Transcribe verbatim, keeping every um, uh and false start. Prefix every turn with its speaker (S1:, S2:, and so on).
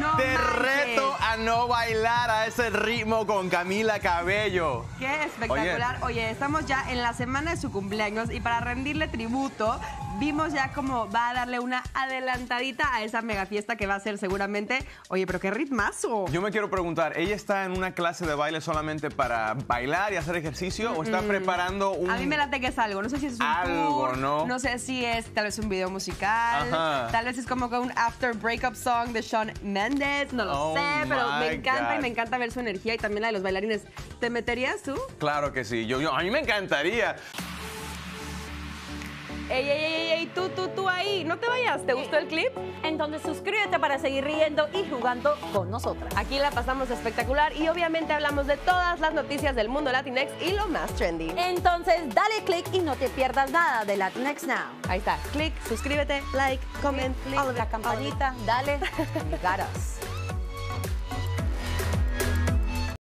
S1: No
S2: Te
S1: manches.
S2: reto a no bailar a ese ritmo con Camila Cabello.
S1: Qué espectacular. Oye. Oye, estamos ya en la semana de su cumpleaños y para rendirle tributo, vimos ya cómo va a darle una adelantadita a esa mega fiesta que va a ser seguramente. Oye, pero qué ritmazo.
S2: Yo me quiero preguntar, ¿ella está en una clase de baile solamente para bailar y hacer ejercicio o está preparando un...
S1: A mí me late que es algo. No sé si es un
S2: Algo,
S1: tour,
S2: ¿no?
S1: No sé si es tal vez un video musical.
S2: Ajá.
S1: Tal vez es como que un after breakup song de Shawn Mendes. No lo
S2: Oh
S1: sé, pero me
S2: my
S1: encanta
S2: God.
S1: y me encanta ver su energía y también la de los bailarines. ¿Te meterías tú?
S2: Claro que sí, yo, yo, a mí me encantaría.
S1: Ey, ey, ey, ey, tú, tú, tú ahí. No te vayas. ¿Te gustó el clip?
S3: Entonces suscríbete para seguir riendo y jugando con nosotras.
S1: Aquí la pasamos espectacular y obviamente hablamos de todas las noticias del mundo Latinx y lo más trendy.
S3: Entonces dale click y no te pierdas nada de Latinx Now.
S1: Ahí está. Click, suscríbete, like, comment,
S3: Click,
S1: all of it,
S3: la
S1: all of it.
S3: campanita, dale, y got us.